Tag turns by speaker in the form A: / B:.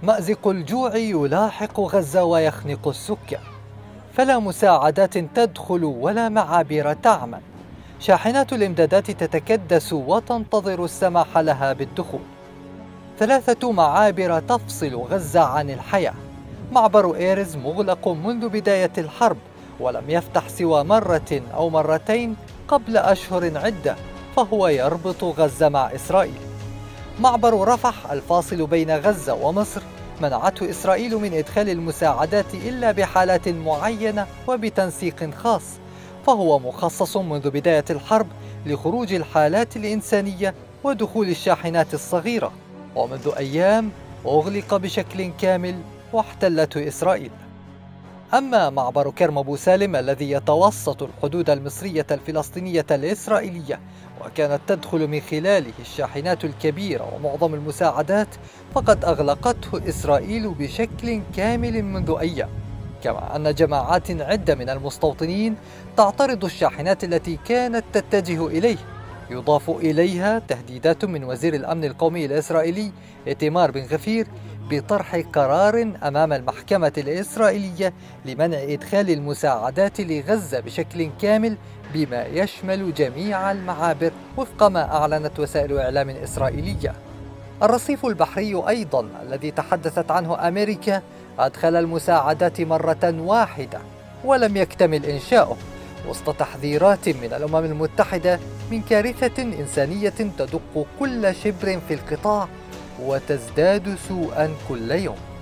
A: مأزق الجوع يلاحق غزة ويخنق السكان، فلا مساعدات تدخل ولا معابر تعمل. شاحنات الإمدادات تتكدس وتنتظر السماح لها بالدخول. 3 معابر تفصل غزة عن الحياة. معبر إيرز مغلق منذ بداية الحرب، ولم يفتح سوى مرة أو مرتين قبل أشهر عدة، فهو يربط غزة مع إسرائيل. معبر رفح الفاصل بين غزة ومصر منعته إسرائيل من إدخال المساعدات إلا بحالات معينة وبتنسيق خاص، فهو مخصص منذ بداية الحرب لخروج الحالات الإنسانية ودخول الشاحنات الصغيرة، ومنذ أيام أغلق بشكل كامل واحتلته إسرائيل. أما معبر كرم أبو سالم الذي يتوسط الحدود المصرية الفلسطينية الإسرائيلية وكانت تدخل من خلاله الشاحنات الكبيرة ومعظم المساعدات، فقد أغلقته إسرائيل بشكل كامل منذ أيام، كما أن جماعات عدة من المستوطنين تعترض الشاحنات التي كانت تتجه إليه. يضاف إليها تهديدات من وزير الأمن القومي الإسرائيلي إيتمار بن غفير بطرح قرار أمام المحكمة الإسرائيلية لمنع إدخال المساعدات لغزة بشكل كامل بما يشمل جميع المعابر، وفق ما أعلنت وسائل إعلام إسرائيلية. الرصيف البحري أيضا الذي تحدثت عنه أمريكا أدخل المساعدات مرة واحدة ولم يكتمل إنشاؤه، وسط تحذيرات من الأمم المتحدة من كارثة إنسانية تدق كل شبر في القطاع وتزداد سوءا كل يوم.